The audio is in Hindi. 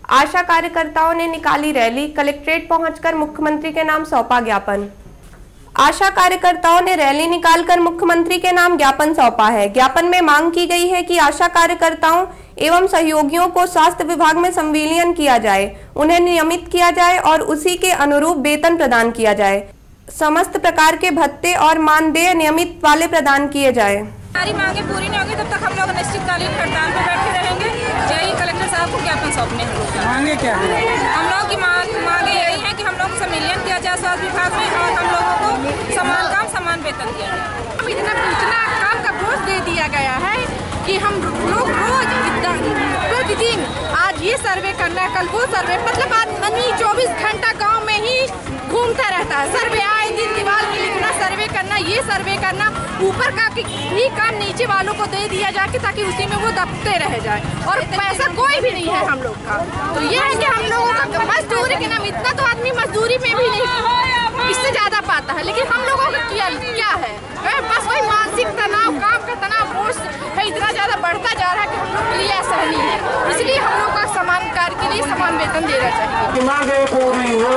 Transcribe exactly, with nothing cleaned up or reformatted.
आशा कार्यकर्ताओं ने निकाली रैली, कलेक्ट्रेट पहुंचकर मुख्यमंत्री के नाम सौंपा ज्ञापन। आशा कार्यकर्ताओं ने रैली निकालकर मुख्यमंत्री के नाम ज्ञापन सौंपा है। ज्ञापन में मांग की गई है कि आशा कार्यकर्ताओं एवं सहयोगियों को स्वास्थ्य विभाग में संविलियन किया जाए, उन्हें नियमित किया जाए और उसी के अनुरूप वेतन प्रदान किया जाए। समस्त प्रकार के भत्ते और मानदेय नियमित वाले प्रदान किए जाए। हमारी मांगे पूरी नहीं होगी तब तक हम लोग अनिश्चितकालीन हड़ताल पर बैठे रहेंगे। जय कलेक्टर साहब को ज्ञापन सौंपने हैं। मांगे क्या है? हम लोग की मांगे यही है कि हम लोग संविलियन किया जाए स्वास्थ्य विभाग में और हम लोगों को समान काम समान वेतन दिया जाए। इतना इतना काम का बोझ दे दिया गया है कि हम लोग रोज प्रतिदिन आज ये सर्वे करना, कल वो सर्वे, मतलब आदमी चौबीस घंटा गांव में ही घूमता रहता है। सर्वे आए दिन दीवार में लिखना, सर्वे करना, ये सर्वे करना, ऊपर का भी काम नीचे वालों को दे दिया जाए ताकि उसी में वो दबते रह जाए और पैसा कोई भी नहीं है हम लोग का। तो ये है कि हम लोगों का मजदूरी के नाम, इतना तो आदमी मजदूरी में भी नहीं, इससे ज्यादा पाता है, लेकिन हम लोगों का क्या क्या है? बस वही मानसिक तनाव, काम का तनाव बोझ है इतना ज्यादा बढ़ता जा रहा है कि हम लोग के लिए असहनीय है। इसलिए हम लोग का समान कार्य के लिए समान वेतन देना चाहिए।